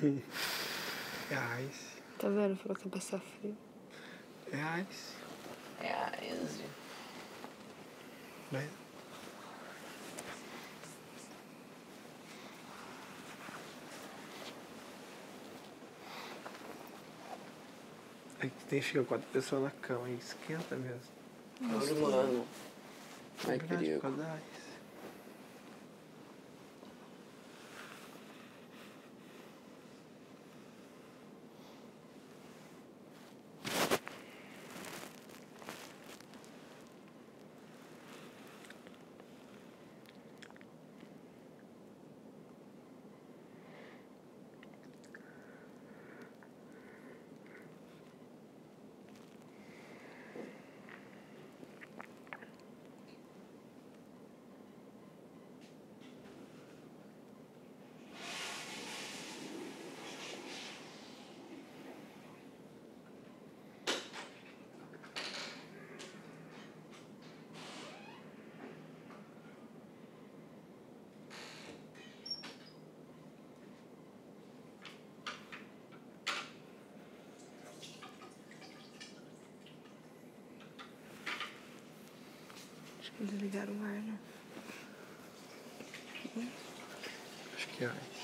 Reais. Tá vendo? Falou que ia passar frio. Reais. Reais. Mas... Aí tem, chega 4 pessoas na cama e esquenta mesmo. Olha, mano. Ai, que Verdade, perigo. por causa da ice. Acho que desligaram o ar, né? Acho que é.